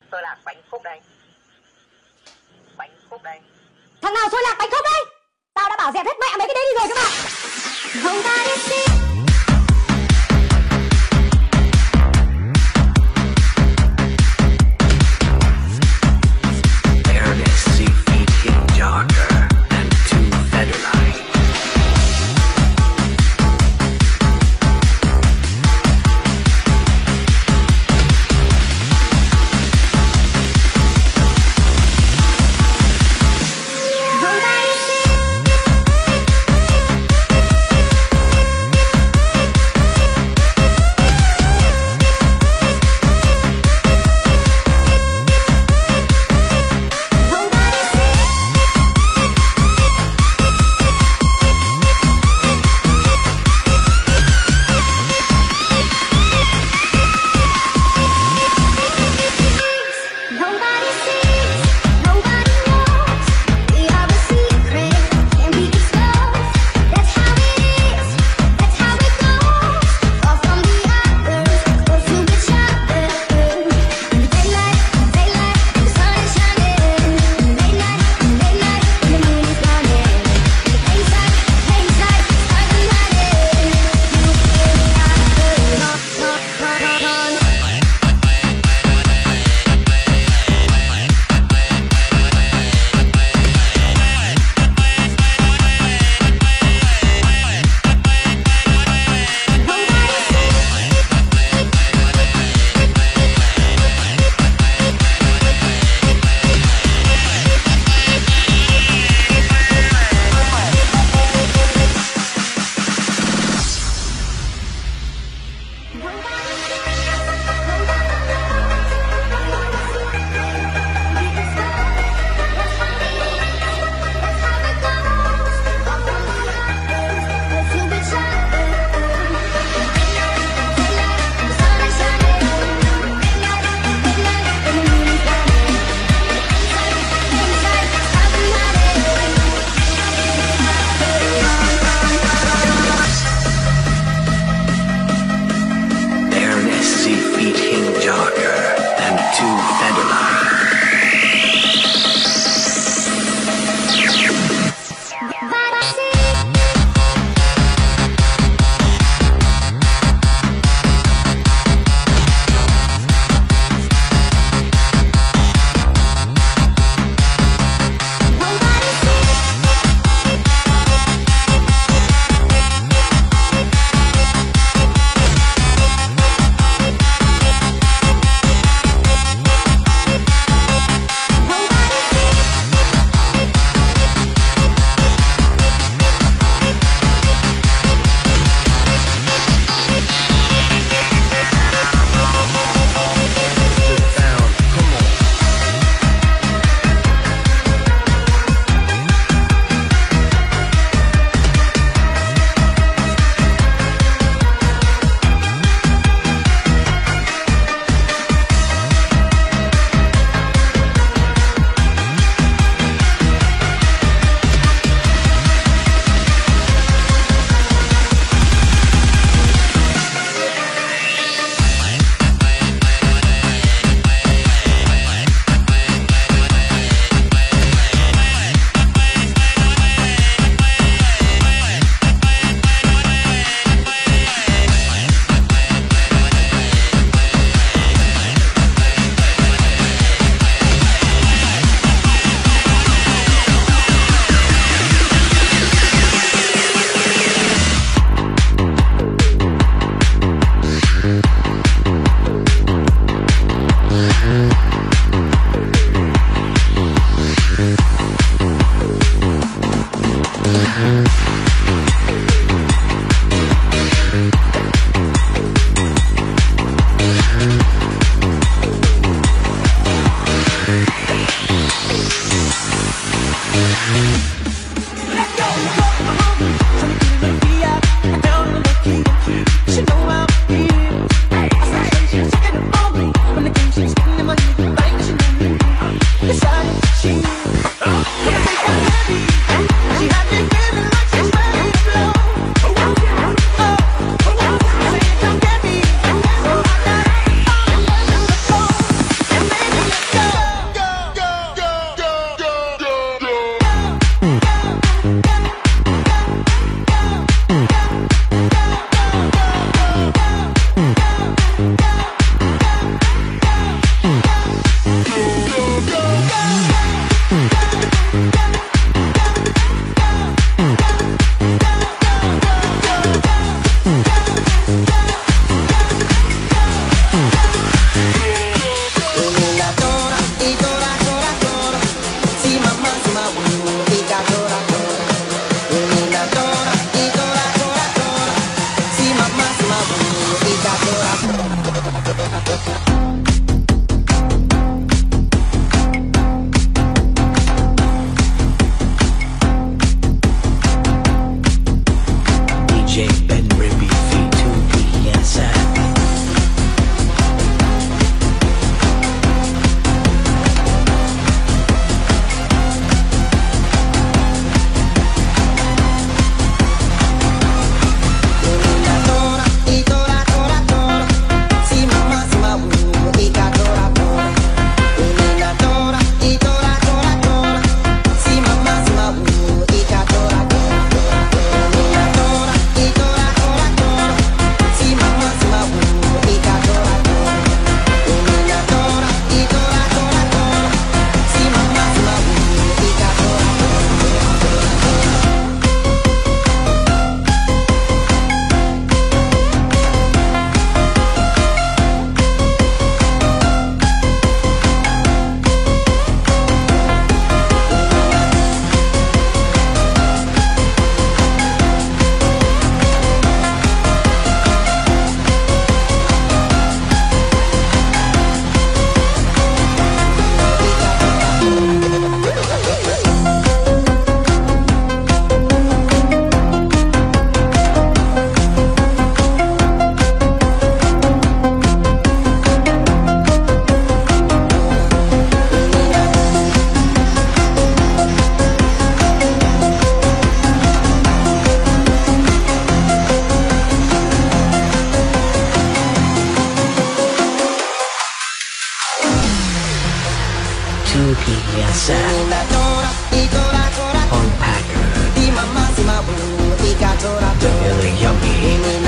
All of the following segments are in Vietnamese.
Tôi lạc bánh khúc đây. Bánh khúc đây. Thằng nào xôi lạc bánh khúc đây? Tao đã bảo dẹp hết mẹ mấy cái đấy đi rồi các bạn. Không ta đi. UPSF on Packer, the really yummy.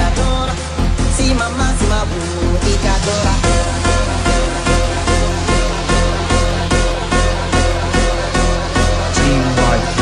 Team Y3.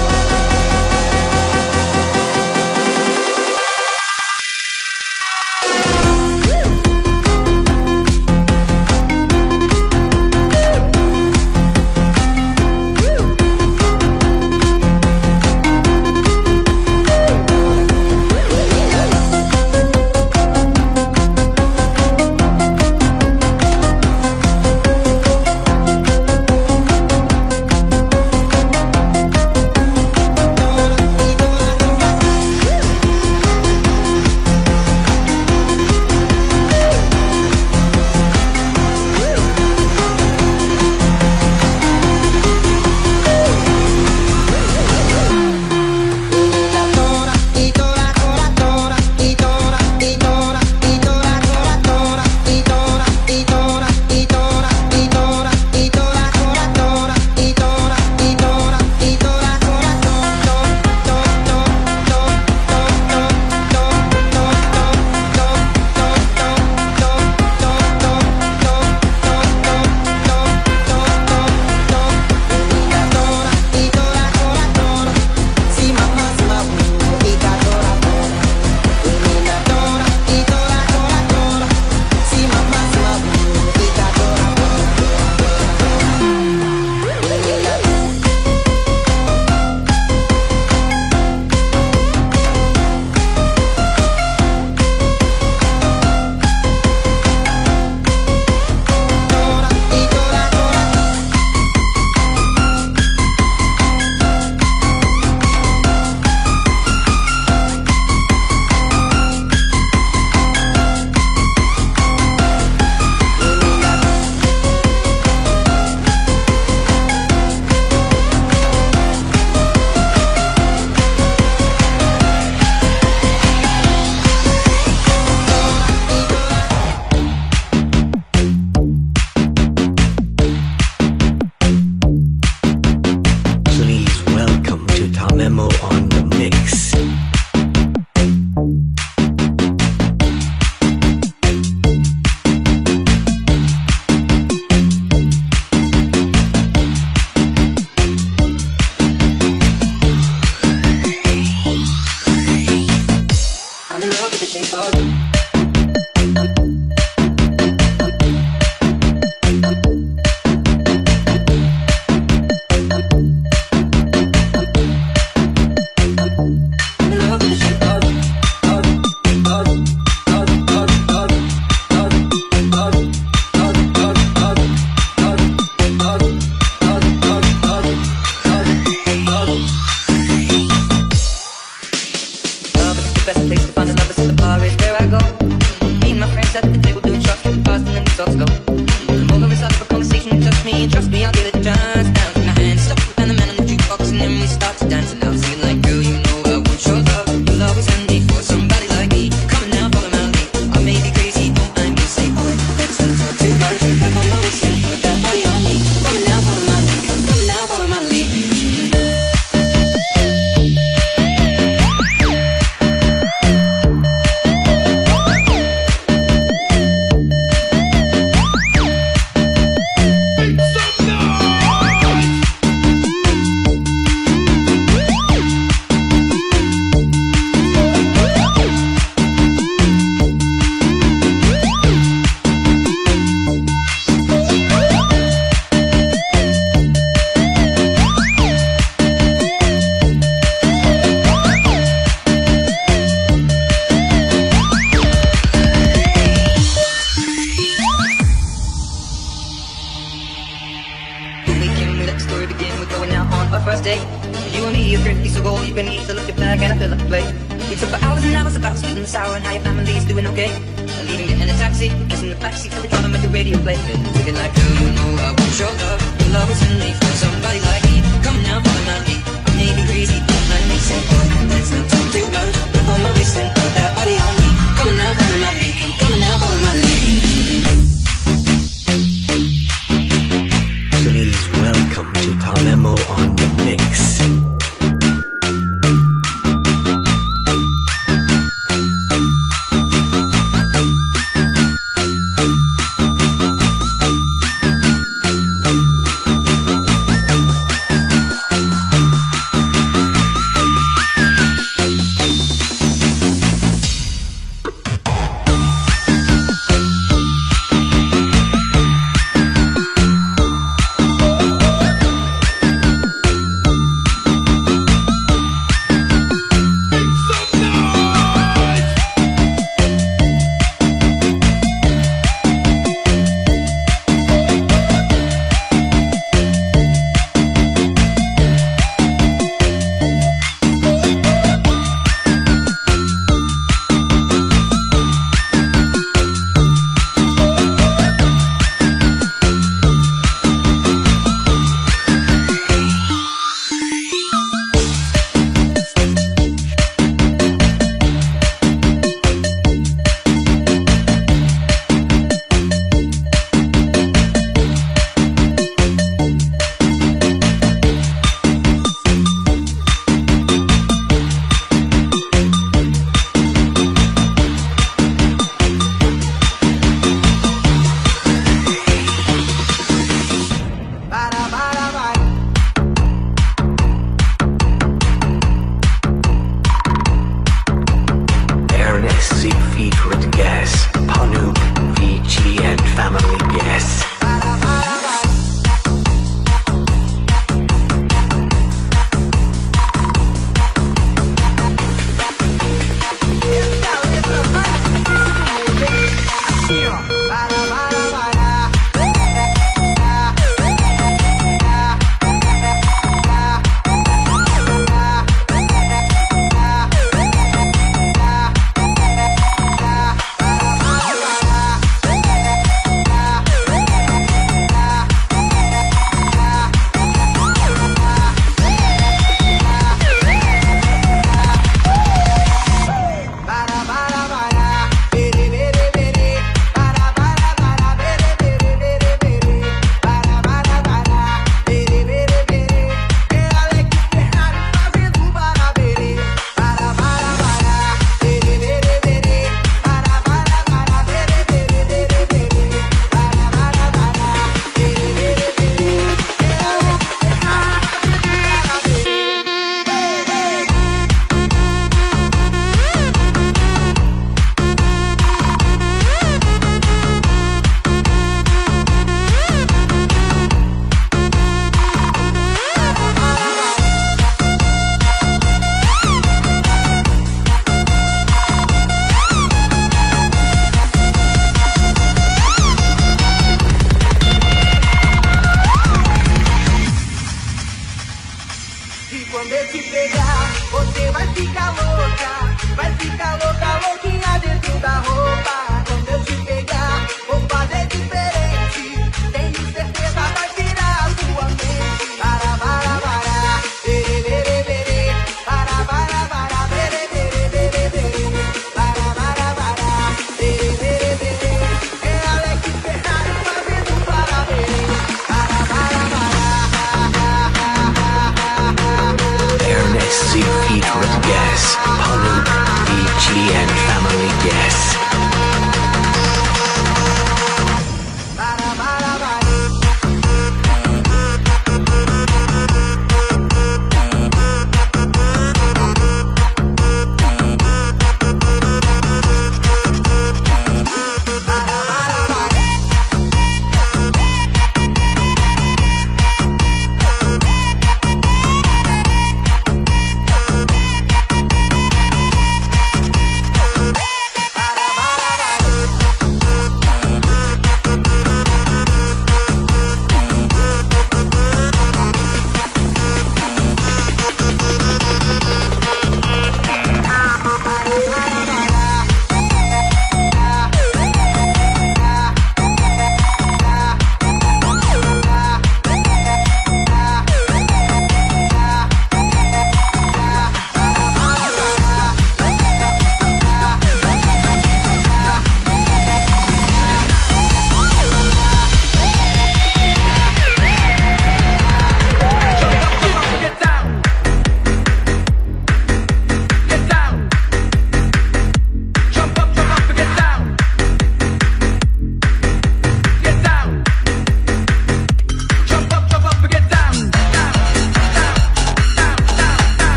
Memo on the mix. I'm in love with the shape of you. Best place to find another is the bar is where I go. Me and my friends at the table doing shots, drinking fast and then the talks go. Come over and start up a conversation and trust me, I'll give it a chance. Down to my hands, stop and the man on the jukebox and then we start to dance. And I'm singing like, girl, you know I want your love. You'll always send me for somebody like me. Coming now, follow my lead. I may be crazy, don't mind me. Say, boy, let's not talk too much. I'm always saying, put that body on me. Coming now, follow my lead. Coming now, follow my lead. Story begin with going out on our first date. You and me, a pretty piece of gold. You've been easy to look at back and I feel like a play. We took for hours and hours about sweet and sour and how your family's doing okay. And leaving it in a taxi, just in the backseat, till we try to make the radio play. And thinking like, girl, you know I want your love. Your love is in me for somebody like me. Come now, follow my lead. I may be crazy, don't mind me. Say, boy, let's not talk too much. Look on my wrist and put that body on me. Coming now, follow my lead. Coming now, follow my lead. Please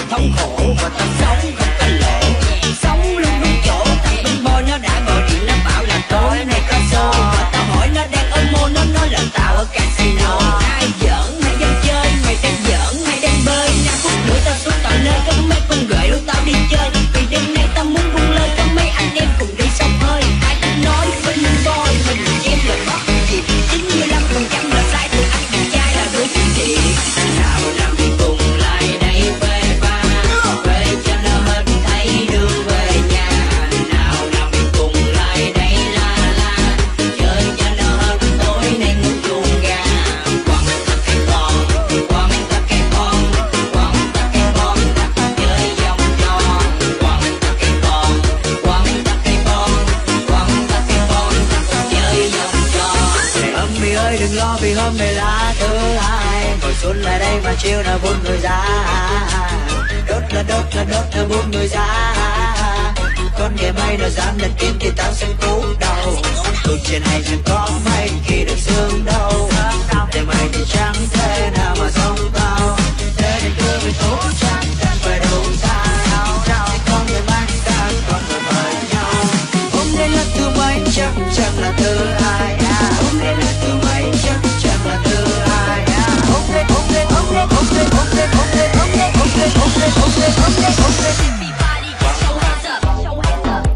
thống khổ và ta sống không có lỗ. Sống luôn đúng chỗ, thằng binh boy nó đã gọi điện nó bảo là tối nay có show. Và tao hỏi nó đang ở mall, nó nói là tao ở casino. Ai giỡn hay đang chơi, mày đang giỡn hay đang bơi? 5 phút nữa tao xuống tận nơi, có mấy con gợi rủ tao đi chơi. Vì đêm nay tao muốn buông lời, có mấy anh em cùng đi sông hơi. Ai cũng nói binh boy mình em là mất gì, 95% là sai từ anh đẹp trai là đuổi chuyện gì. Nào làm đi cùng lại đây về ba, về cho nó hết thấy đường về nhà. Nào làm đi cùng lại đây la la, chơi cho nó hết tối nay ngủ chuồng gà. Quăng tất cái con, quăng tất cái con, quăng tất cái con, chơi vòng tròn. Quăng tất cái con, quăng tất cái con, quăng tất cái con, chơi vòng tròn. Mì ơi đừng lo vì hôm nay là thứ hai, ngồi xuống lại đây mà chiều nào buông người ra. Đốt là buông người ra. Con game hay nó dám đặt kiếm thì tao sẽ cú đầu. Tụi trên hay chẳng có mấy khi được sương đâu. Để mày thì chẳng thể nào mà giống tao. Thế nên cứ phải tốt chắc chắn phải đủ sao. Con người mang ta con người với nhau. Hôm nay là thứ mấy chắc chắn là thứ hai. Hôm nay là thứ mấy chắc chắn là thứ hai. Hôm nay Everybody get your hands up. Show hands up.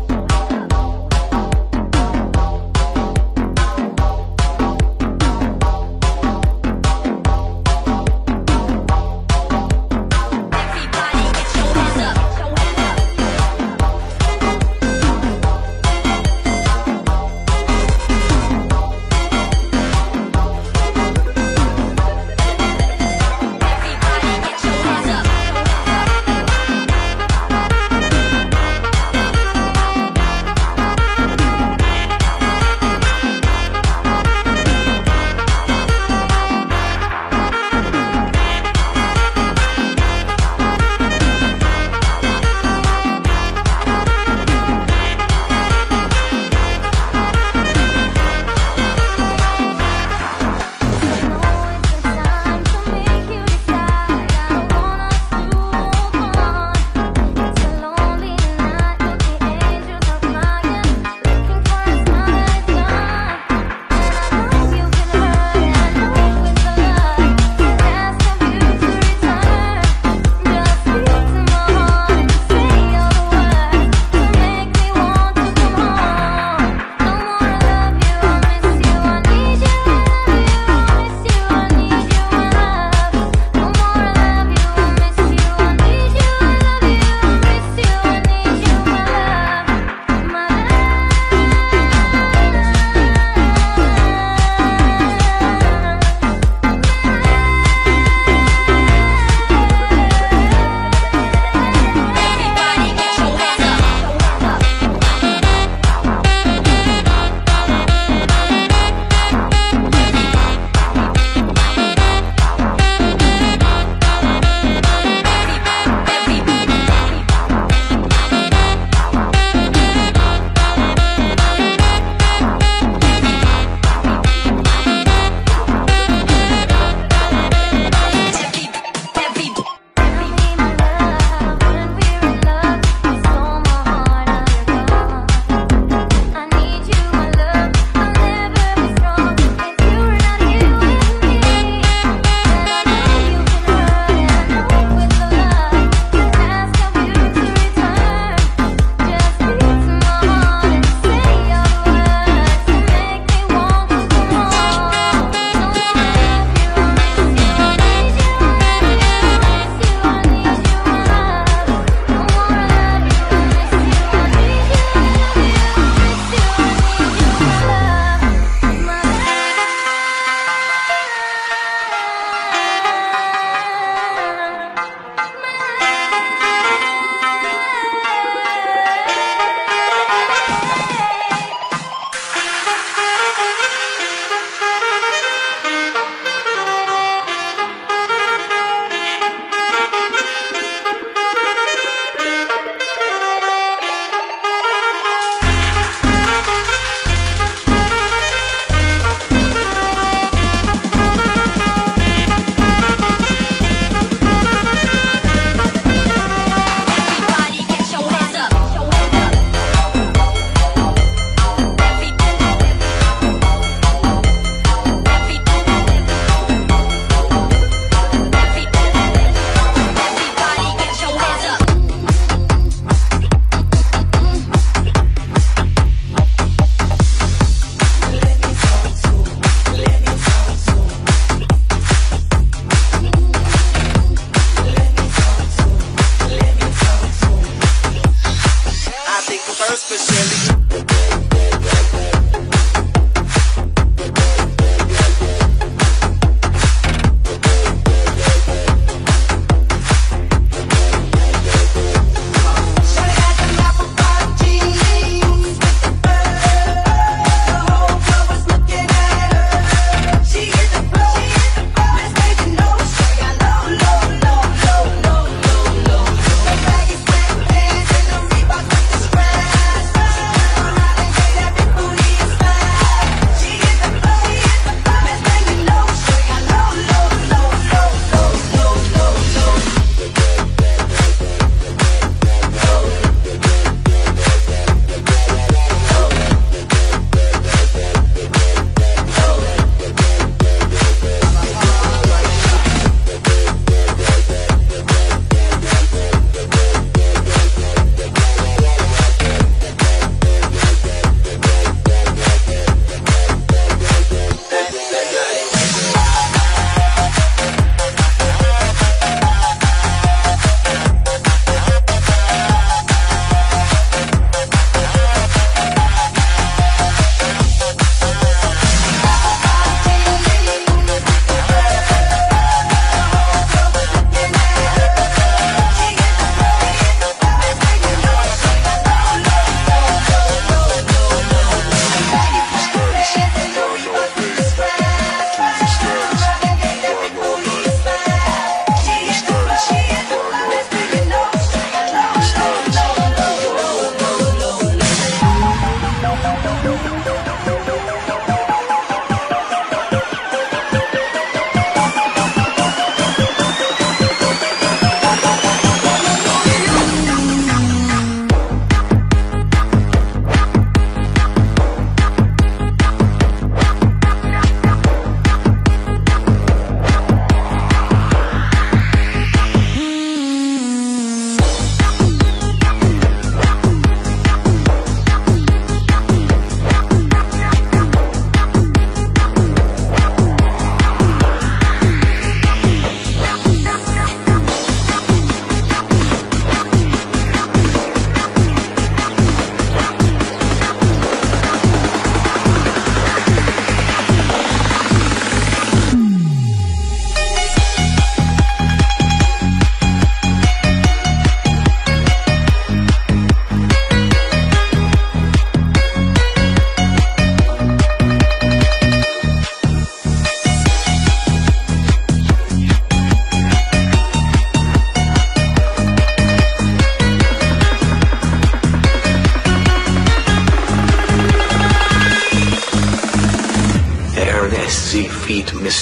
Everybody get your hands up. Show hands up. Everybody get your hands up.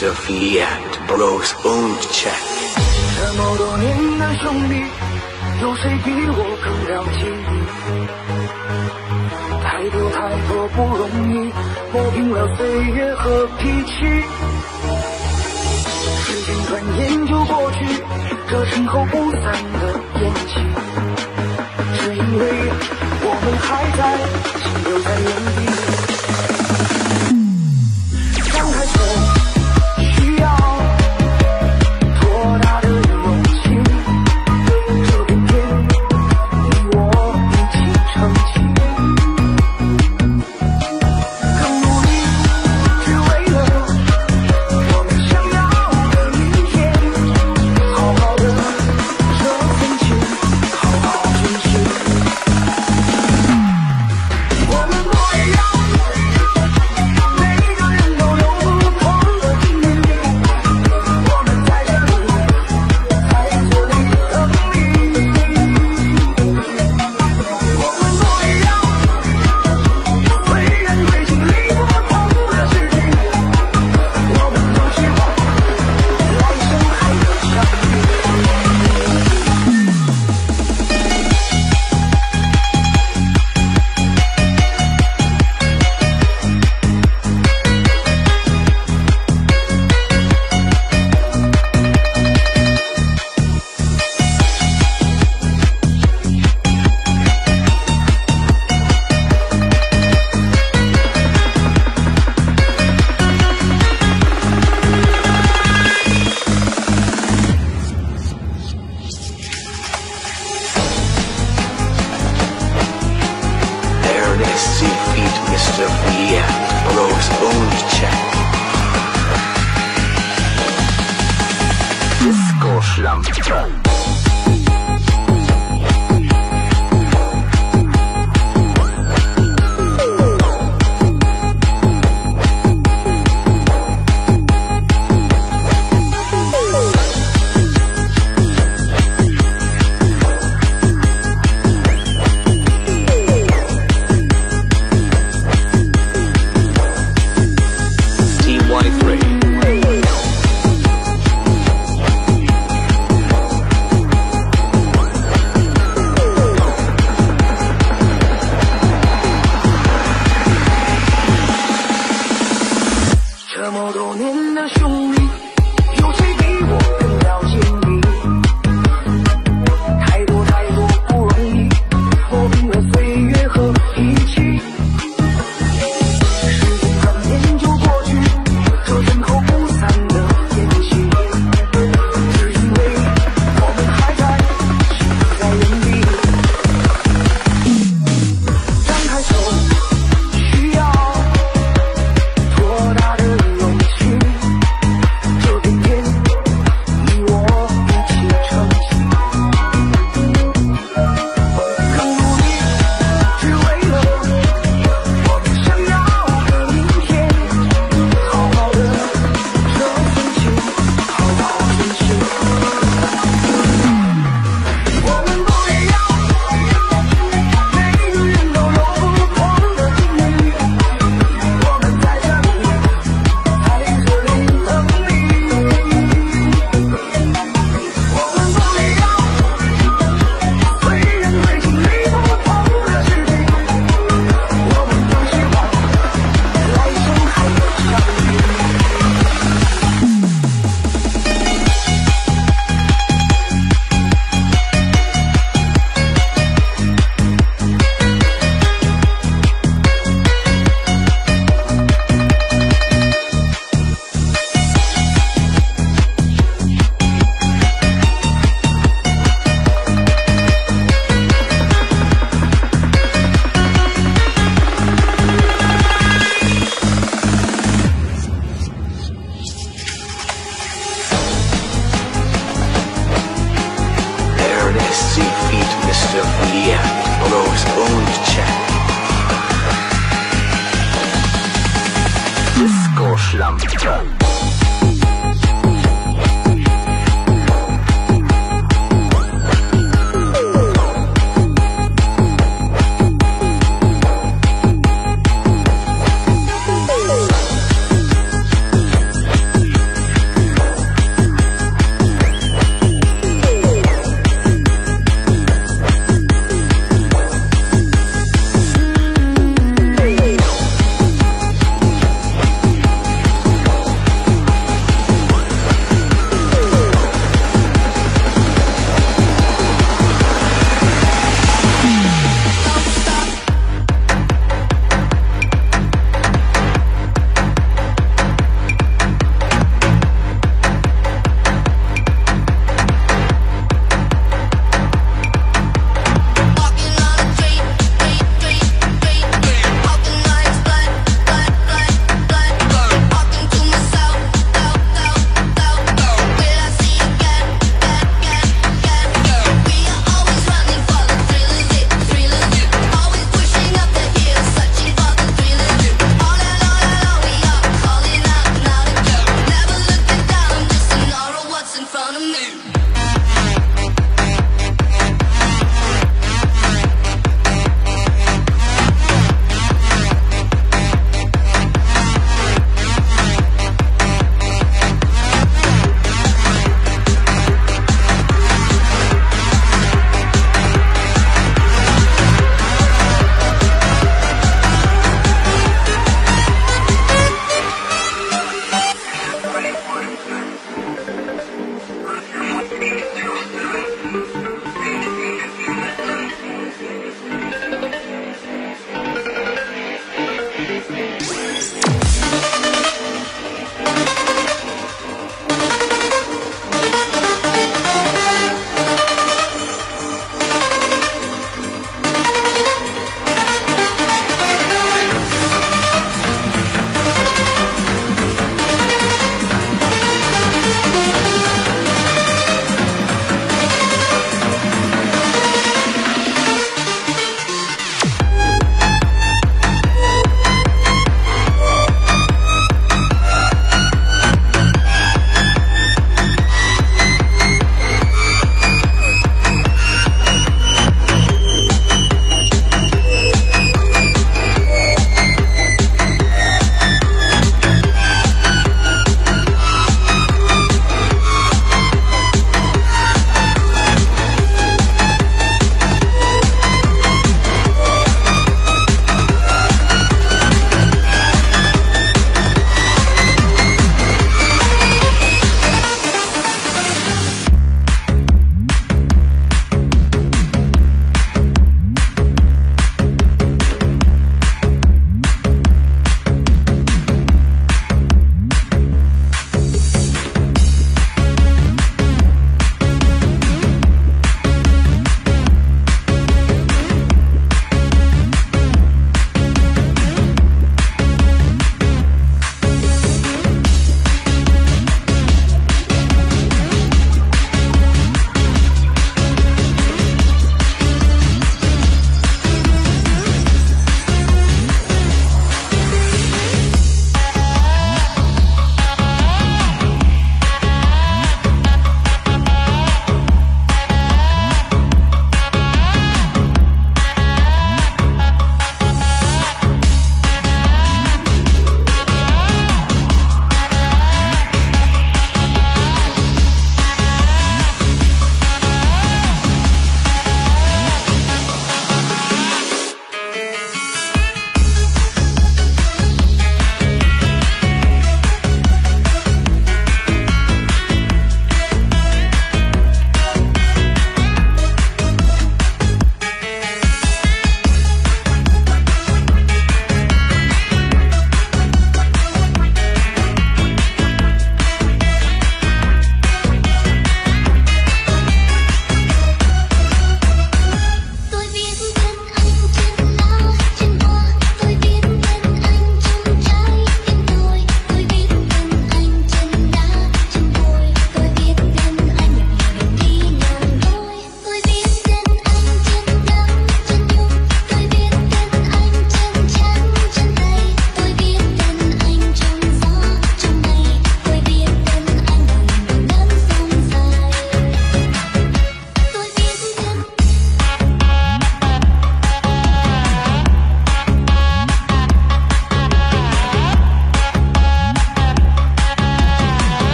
Mr. Fiat Bros owned check. 这么多年的兄弟，有谁比我更了解你？太多太多不容易，磨平了岁月和脾气。时间转眼就过去，这身后不散的宴席，是因为我们还在，心留在原地。张开手，需要多大的勇气？这片天，你我一起撑起，更努力，只为了我们想要的明天。好好的这份情，好好珍惜。我们不一样，每个人都有不同的经历。我们在这里，在这里等你。我们不一样，虽然会经历不同的事情，我们都希望来生还能相遇。 Ernest Seafeed Mr. Fiat Bros owned check. Disco Schlampe. TY3. 这么多年的兄弟，有谁比我更了解你？太多太多不容易，磨平了岁月和脾气。时间转眼就过去，这身后不散的宴席，只因为我们还在，心在原地。张开手，需要多大的勇气？这片天，你我一起撑起，更努力，只为了我们想要的明天。好好的这份情，好好珍惜。我们不一样，每个人都有不同的经历。我们在这里，在这里等你。我们不一样，虽然会经历不同的事情，我们都希望来生还能相遇。 Ernest Seafeed Mr. Fiat Bros owned check. Disco Schlampe. Hãy subscribe cho kênh Ghiền Mì Gõ để không bỏ lỡ